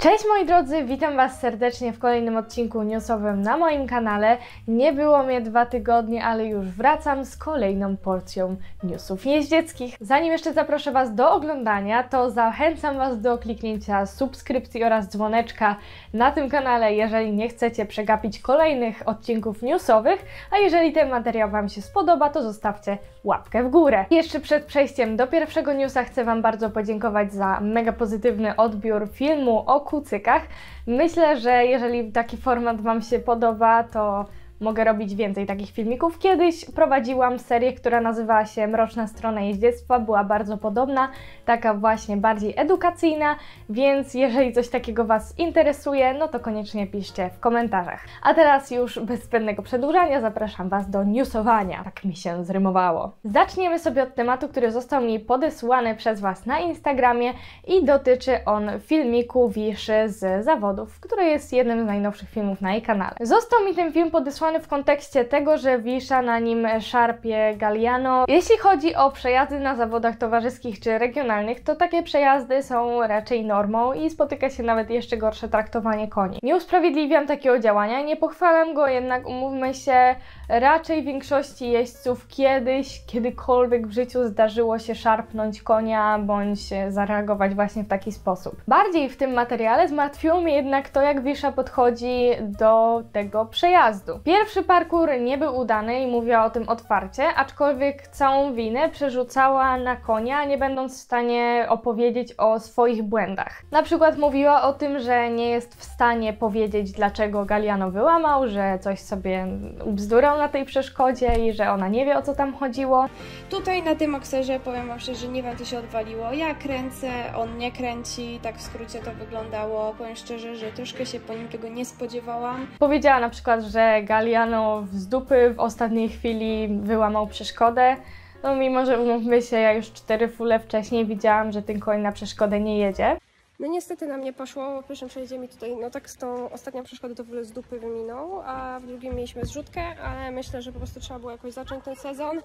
Cześć moi drodzy, witam Was serdecznie w kolejnym odcinku newsowym na moim kanale. Nie było mnie 2 tygodnie, ale już wracam z kolejną porcją newsów jeździeckich. Zanim jeszcze zaproszę Was do oglądania, to zachęcam Was do kliknięcia subskrypcji oraz dzwoneczka na tym kanale, jeżeli nie chcecie przegapić kolejnych odcinków newsowych, a jeżeli ten materiał Wam się spodoba, to zostawcie łapkę w górę. I jeszcze przed przejściem do pierwszego newsa chcę Wam bardzo podziękować za mega pozytywny odbiór filmu o kucykach. Myślę, że jeżeli taki format Wam się podoba, to mogę robić więcej takich filmików. Kiedyś prowadziłam serię, która nazywała się Mroczna strona jeździectwa, była bardzo podobna, taka właśnie bardziej edukacyjna, więc jeżeli coś takiego Was interesuje, no to koniecznie piszcie w komentarzach. A teraz już bez zbędnego przedłużania zapraszam Was do newsowania. Tak mi się zrymowało. Zaczniemy sobie od tematu, który został mi podesłany przez Was na Instagramie i dotyczy on filmiku Wiszy z zawodów, który jest jednym z najnowszych filmów na jej kanale. Został mi ten film podesłany w kontekście tego, że Wisza na nim szarpie Galliano. Jeśli chodzi o przejazdy na zawodach towarzyskich czy regionalnych, to takie przejazdy są raczej normą i spotyka się nawet jeszcze gorsze traktowanie koni. Nie usprawiedliwiam takiego działania, nie pochwalam go, jednak umówmy się, raczej większości jeźdźców kiedykolwiek w życiu zdarzyło się szarpnąć konia bądź zareagować właśnie w taki sposób. Bardziej w tym materiale zmartwiło mnie jednak to, jak Wisza podchodzi do tego przejazdu. Pierwszy parkour nie był udany i mówiła o tym otwarcie, aczkolwiek całą winę przerzucała na konia, nie będąc w stanie opowiedzieć o swoich błędach. Na przykład mówiła o tym, że nie jest w stanie powiedzieć, dlaczego Galliano wyłamał, że coś sobie ubzdurał na tej przeszkodzie i że ona nie wie, o co tam chodziło. Tutaj na tym okserze powiem Wam szczerze, nie wiem, co się odwaliło. Ja kręcę, on nie kręci, tak w skrócie to wyglądało. Powiem szczerze, że troszkę się po nim tego nie spodziewałam. Powiedziała na przykład, że Galliano z dupy w ostatniej chwili wyłamał przeszkodę. No mimo, że umówmy się, ja już 4 fule wcześniej widziałam, że ten koń na przeszkodę nie jedzie. No niestety na mnie poszło, w pierwszym przejeździe mi tutaj, no tak z tą ostatnią przeszkodą to w ogóle z dupy wyminął, a w drugim mieliśmy zrzutkę, ale myślę, że po prostu trzeba było jakoś zacząć ten sezon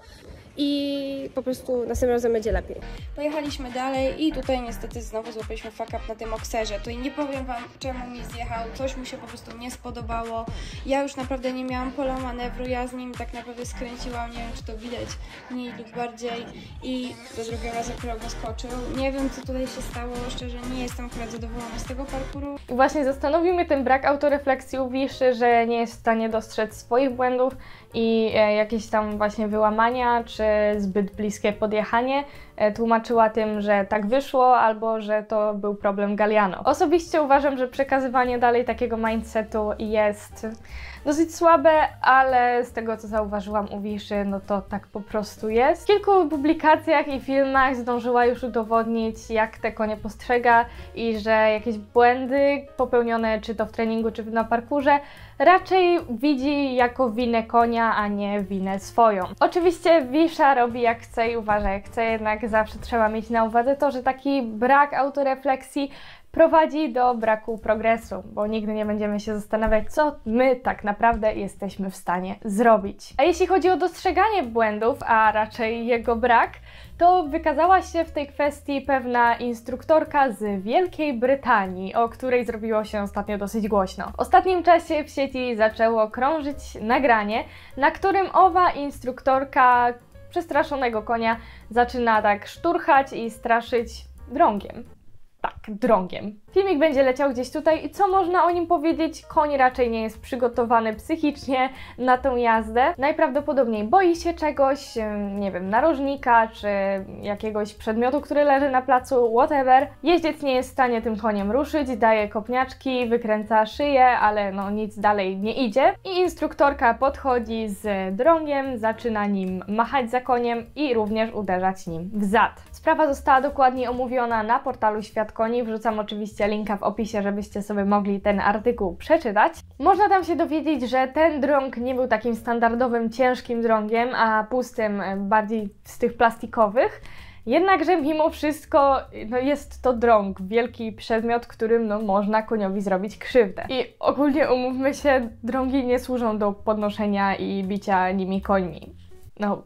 i po prostu następnym razem będzie lepiej. Pojechaliśmy dalej i tutaj niestety znowu złapaliśmy fuck up na tym okserze. Tutaj nie powiem Wam, czemu mi zjechał, coś mu się po prostu nie spodobało. Ja już naprawdę nie miałam pola manewru, ja z nim tak naprawdę skręciłam, nie wiem, czy to widać mniej lub bardziej i za drugim razem krok skoczył. Nie wiem, co tutaj się stało, szczerze nie jestem akurat zadowolona z tego parkouru. I właśnie zastanowił mnie ten brak autorefleksji u Wiszy, że nie jest w stanie dostrzec swoich błędów i jakieś tam właśnie wyłamania, czy zbyt bliskie podjechanie. Tłumaczyła tym, że tak wyszło, albo że to był problem Galliano. Osobiście uważam, że przekazywanie dalej takiego mindsetu jest dosyć słabe, ale z tego, co zauważyłam u Wiszy, no to tak po prostu jest. W kilku publikacjach i filmach zdążyła już udowodnić, jak te konie postrzega i że jakieś błędy popełnione czy to w treningu, czy na parkurze raczej widzi jako winę konia, a nie winę swoją. Oczywiście Wisza robi jak chce i uważa jak chce, jednak zawsze trzeba mieć na uwadze to, że taki brak autorefleksji prowadzi do braku progresu, bo nigdy nie będziemy się zastanawiać, co my tak naprawdę jesteśmy w stanie zrobić. A jeśli chodzi o dostrzeganie błędów, a raczej jego brak, to wykazała się w tej kwestii pewna instruktorka z Wielkiej Brytanii, o której zrobiło się ostatnio dosyć głośno. W ostatnim czasie w sieci zaczęło krążyć nagranie, na którym owa instruktorka przestraszonego konia zaczyna tak szturchać i straszyć drągiem. Tak, drągiem. Filmik będzie leciał gdzieś tutaj i co można o nim powiedzieć? Koń raczej nie jest przygotowany psychicznie na tą jazdę. Najprawdopodobniej boi się czegoś, nie wiem, narożnika czy jakiegoś przedmiotu, który leży na placu, whatever. Jeździec nie jest w stanie tym koniem ruszyć, daje kopniaczki, wykręca szyję, ale no nic dalej nie idzie. I instruktorka podchodzi z drągiem, zaczyna nim machać za koniem i również uderzać nim w zad. Sprawa została dokładnie omówiona na portalu Świat Koni, wrzucam oczywiście linka w opisie, żebyście sobie mogli ten artykuł przeczytać. Można tam się dowiedzieć, że ten drąg nie był takim standardowym, ciężkim drągiem, a pustym, bardziej z tych plastikowych. Jednakże mimo wszystko no jest to drąg, wielki przedmiot, którym no, można koniowi zrobić krzywdę. I ogólnie umówmy się, drągi nie służą do podnoszenia i bicia nimi końmi. No,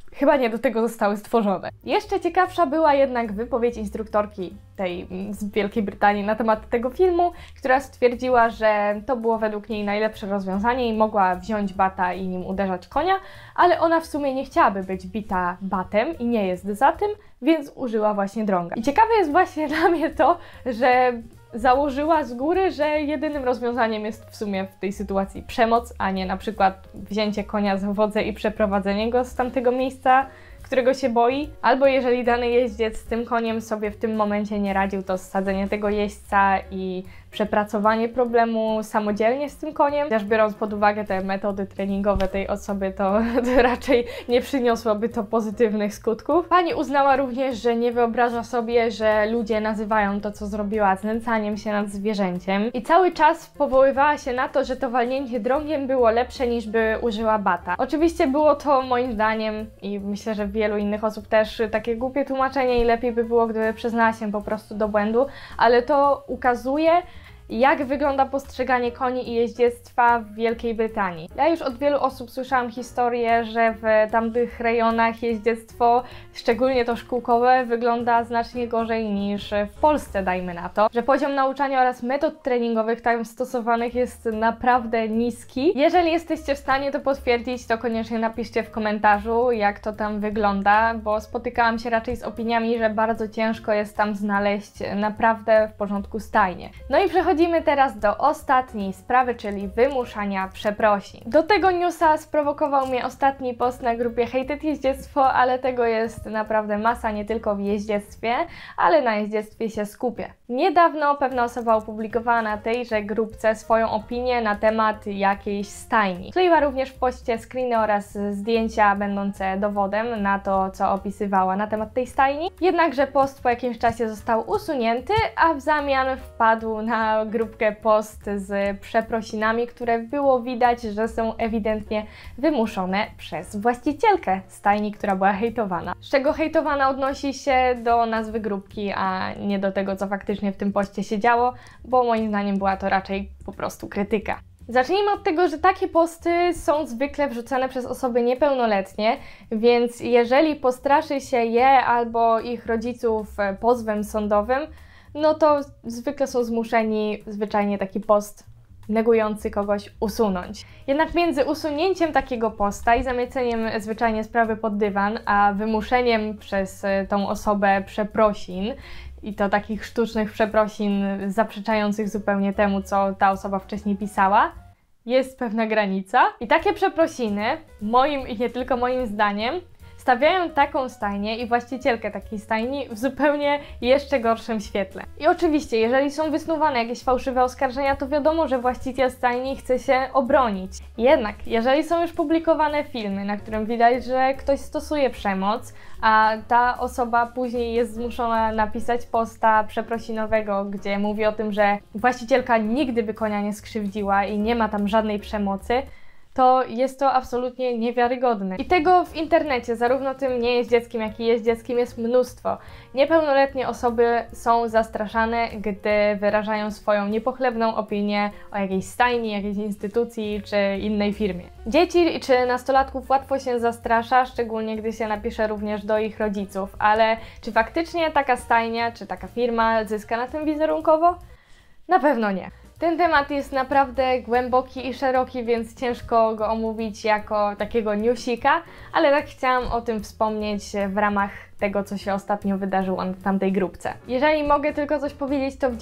chyba nie do tego zostały stworzone. Jeszcze ciekawsza była jednak wypowiedź instruktorki tej z Wielkiej Brytanii na temat tego filmu, która stwierdziła, że to było według niej najlepsze rozwiązanie i mogła wziąć bata i nim uderzać konia, ale ona w sumie nie chciałaby być bita batem i nie jest za tym, więc użyła właśnie drąga. I ciekawe jest właśnie dla mnie to, że założyła z góry, że jedynym rozwiązaniem jest w sumie w tej sytuacji przemoc, a nie na przykład wzięcie konia za wodze i przeprowadzenie go z tamtego miejsca, którego się boi, albo jeżeli dany jeździec z tym koniem sobie w tym momencie nie radził, to ssadzenie tego jeźdźca i przepracowanie problemu samodzielnie z tym koniem. Chociaż biorąc pod uwagę te metody treningowe tej osoby, to raczej nie przyniosłoby to pozytywnych skutków. Pani uznała również, że nie wyobraża sobie, że ludzie nazywają to, co zrobiła, znęcaniem się nad zwierzęciem i cały czas powoływała się na to, że to walnięcie drągiem było lepsze niż by użyła bata. Oczywiście było to moim zdaniem i myślę, że wielu innych osób też takie głupie tłumaczenie i lepiej by było, gdyby przyznała się po prostu do błędu, ale to ukazuje, jak wygląda postrzeganie koni i jeździectwa w Wielkiej Brytanii. Ja już od wielu osób słyszałam historię, że w tamtych rejonach jeździectwo, szczególnie to szkółkowe, wygląda znacznie gorzej niż w Polsce, dajmy na to. Że poziom nauczania oraz metod treningowych tam stosowanych jest naprawdę niski. Jeżeli jesteście w stanie to potwierdzić, to koniecznie napiszcie w komentarzu, jak to tam wygląda, bo spotykałam się raczej z opiniami, że bardzo ciężko jest tam znaleźć naprawdę w porządku stajnie. No i przechodzimy teraz do ostatniej sprawy, czyli wymuszania przeprosin. Do tego newsa sprowokował mnie ostatni post na grupie Hated Jeździectwo, ale tego jest naprawdę masa, nie tylko w jeździectwie, ale na jeździectwie się skupię. Niedawno pewna osoba opublikowała na tejże grupce swoją opinię na temat jakiejś stajni. Wkleiła również w poście screeny oraz zdjęcia będące dowodem na to, co opisywała na temat tej stajni. Jednakże post po jakimś czasie został usunięty, a w zamian wpadł na grupkę post z przeprosinami, które było widać, że są ewidentnie wymuszone przez właścicielkę stajni, która była hejtowana. Z czego hejtowana odnosi się do nazwy grupki, a nie do tego, co faktycznie w tym poście się działo, bo moim zdaniem była to raczej po prostu krytyka. Zacznijmy od tego, że takie posty są zwykle wrzucane przez osoby niepełnoletnie, więc jeżeli postraszy się je albo ich rodziców pozwem sądowym, no to zwykle są zmuszeni zwyczajnie taki post negujący kogoś usunąć. Jednak między usunięciem takiego posta i zamieceniem zwyczajnie sprawy pod dywan, a wymuszeniem przez tą osobę przeprosin, i to takich sztucznych przeprosin zaprzeczających zupełnie temu, co ta osoba wcześniej pisała, jest pewna granica. I takie przeprosiny, moim i nie tylko moim zdaniem, stawiają taką stajnię i właścicielkę takiej stajni w zupełnie jeszcze gorszym świetle. I oczywiście, jeżeli są wysnuwane jakieś fałszywe oskarżenia, to wiadomo, że właściciel stajni chce się obronić. Jednak, jeżeli są już publikowane filmy, na którym widać, że ktoś stosuje przemoc, a ta osoba później jest zmuszona napisać posta przeprosinowego, gdzie mówi o tym, że właścicielka nigdy by konia nie skrzywdziła i nie ma tam żadnej przemocy, to jest to absolutnie niewiarygodne. I tego w internecie, zarówno tym niejeździeckim, jak i jeździeckim, jest mnóstwo. Niepełnoletnie osoby są zastraszane, gdy wyrażają swoją niepochlebną opinię o jakiejś stajni, jakiejś instytucji czy innej firmie. Dzieci czy nastolatków łatwo się zastrasza, szczególnie gdy się napisze również do ich rodziców, ale czy faktycznie taka stajnia czy taka firma zyska na tym wizerunkowo? Na pewno nie. Ten temat jest naprawdę głęboki i szeroki, więc ciężko go omówić jako takiego newsika, ale tak chciałam o tym wspomnieć w ramach tego, co się ostatnio wydarzyło na tamtej grupce. Jeżeli mogę tylko coś powiedzieć, to w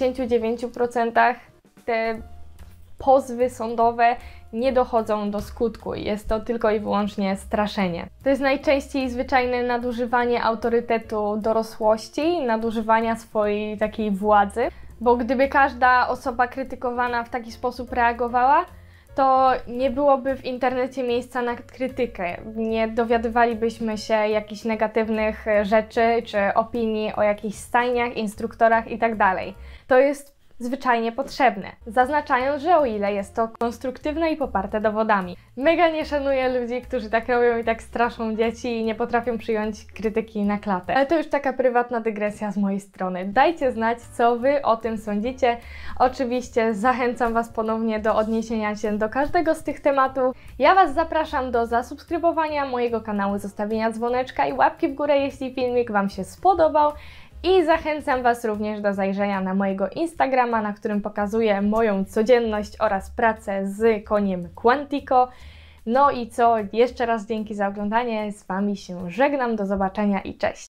99% te pozwy sądowe nie dochodzą do skutku. Jest to tylko i wyłącznie straszenie. To jest najczęściej zwyczajne nadużywanie autorytetu dorosłości, nadużywania swojej takiej władzy. Bo gdyby każda osoba krytykowana w taki sposób reagowała, to nie byłoby w internecie miejsca na krytykę. Nie dowiadywalibyśmy się jakichś negatywnych rzeczy czy opinii o jakichś stajniach, instruktorach itd. To jest zwyczajnie potrzebne, zaznaczając, że o ile jest to konstruktywne i poparte dowodami. Mega nie szanuję ludzi, którzy tak robią i tak straszą dzieci i nie potrafią przyjąć krytyki na klatę. Ale to już taka prywatna dygresja z mojej strony. Dajcie znać, co Wy o tym sądzicie. Oczywiście zachęcam Was ponownie do odniesienia się do każdego z tych tematów. Ja Was zapraszam do zasubskrybowania mojego kanału, zostawienia dzwoneczka i łapki w górę, jeśli filmik Wam się spodobał. I zachęcam Was również do zajrzenia na mojego Instagrama, na którym pokazuję moją codzienność oraz pracę z koniem Quantico. No i co, jeszcze raz dzięki za oglądanie, z Wami się żegnam, do zobaczenia i cześć!